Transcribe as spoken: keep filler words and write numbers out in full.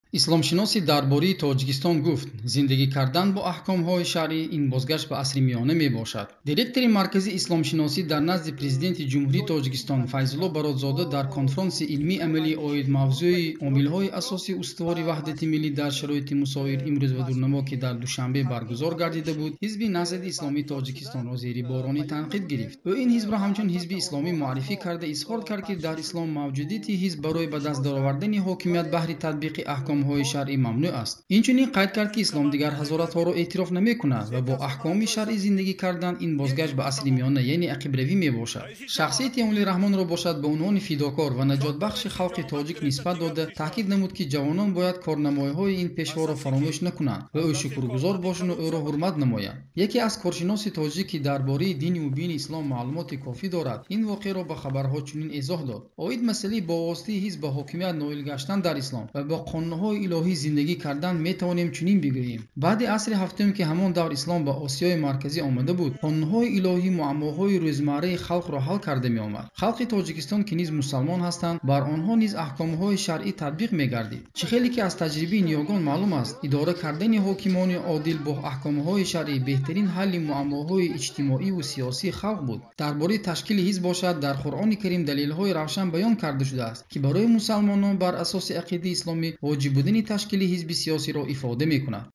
исломшиноси дарбораи тоҷикистон гуфт зиндагӣ кардан бо аҳкомҳои шаърӣ ин бозгашт ба асри миёна мебошад. Директори маркази исломшиносӣ дар назди президенти ҷумҳурии Тоҷикистон Файзулло Баротзода дар конфронси илмии амалии оид мавзӯи омилҳои асосии устувори ваҳдати миллӣ дар шароити мусоир имрӯз ва дурнамо ки дар душанбе баргузор гардида буд, ҳизби Назади Исломии Тоҷикистонро зери борони танқид гирифт. ӯ ин ҳизбро ҳамчун ҳизби исломӣ муаррифӣ карда изҳор кард ки дар ислом мавҷудияти ҳизб барои ба даст даровардани ҳокимият баҳри татбиқи аҳкомҳои шаърӣ мамнӯъ аст. Инчунин қайд кард ки ислом дигар ҳазоратҳоро эътироф намекунад ва бо аҳкоми шаърӣ зиндагӣ кардан ин бозгашт ба асри миёна яъне ақибравӣ мебошад. Шахсияти Эмомалӣ Раҳмонро бошад ба унвони фидокор ва наҷотбахши халқи тоҷик нисбат дода таъкид намуд ки ҷавонон бояд корнамоиҳои ин пешворо фаромӯш накунанд ва ӯ шукргузор бошанд ва ӯро ҳурмат намоянд. Яке аз коршиноси тоҷик ки дар бораи дини мубини ислом маълумоти кофӣ дорад, ин воқеаро ба хабарҳо чунин изоҳ дод: оид масъалаи бо воситаи ҳизб ба ҳокимият ноил гаштан дар ислом ва ба қонунҳои илоҳӣ зиндагӣ кардан метавонем чунин бигӯем: баъди асри ҳафтум ки ҳамон давр ислом ба Осиёи марказӣ омада буд, қонунҳои илоҳӣ муаммоҳои рӯзмарраи халқро ҳал карда меомад. халқи Тоҷикистон ки низ мусалмон ҳастанд, бар онҳо низ аҳкомҳои шаърӣ татбиқ мегардид. чӣ хеле ки аз таҷрибаи ниёгон маълум аст, идора кардани ҳокимони одил бо аҳкомҳои шаърӣ беҳтарин ҳалли муаммоҳои иҷтимоиву сиёсии халқ буд. дар бораи ташкили ҳизб бошад, дар Қуръони Карим далелҳои равшан баён карда шудааст ки барои мусалмонон бар асоси ақидаи исломӣ воҷиб будани ташкили ҳизби сиёсиро ифода мекунад.